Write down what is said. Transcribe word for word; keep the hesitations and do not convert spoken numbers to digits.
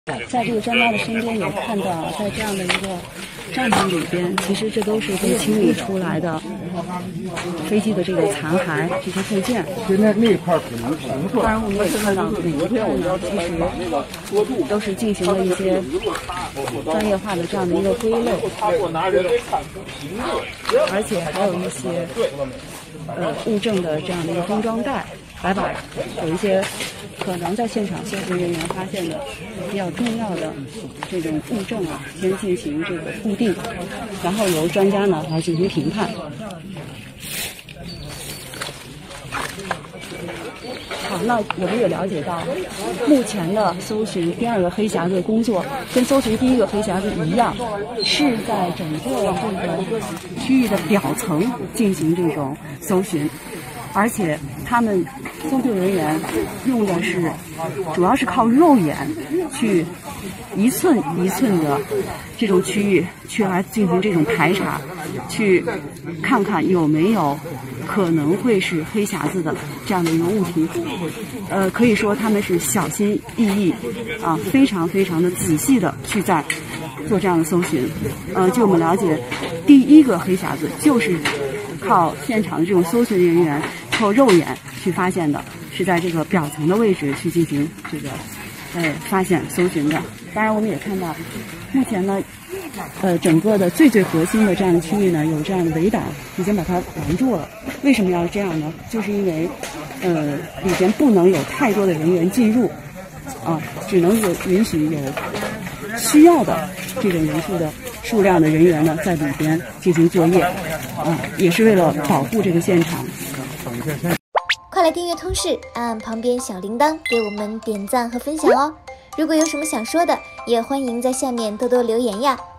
在这个专家的身边也看到，在这样的一个帐篷里边，其实这都是被清理出来的飞机的这个残骸、这些部件。 现在那块可能红色。 当然，我们也看到每一片呢，其实都是进行了一些专业化的这样的一个归类，而且还有一些呃物证的这样的一个封装袋。来把有一些可能在现场搜索人员发现的比较重要的这种物证啊，先进行这个固定，然后由专家呢来进行评判。好，那我们也了解到，目前的搜寻第二个黑匣子的工作跟搜寻第一个黑匣子一样，是在整个这个区域的表层进行这种搜寻。而且他们搜救人员用的是，主要是靠肉眼去一寸一寸的这种区域去来进行这种排查，去看看有没有可能会是黑匣子的这样的一个物体。呃，可以说他们是小心翼翼啊，非常非常的仔细的去在做这样的搜寻。呃，据我们了解，第一个黑匣子就是靠现场的这种搜寻人员靠肉眼去发现的，是在这个表层的位置去进行这个呃发现搜寻的。当然，我们也看到，目前呢，呃，整个的最最核心的这样的区域呢，有这样的围挡已经把它拦住了。为什么要这样呢？就是因为呃里边不能有太多的人员进入，啊，只能有允许有需要的这种人数的数量的人员呢在里边进行作业，啊，也是为了保护这个现场。 快来订阅通识，按旁边小铃铛给我们点赞和分享哦！如果有什么想说的，也欢迎在下面多多留言呀。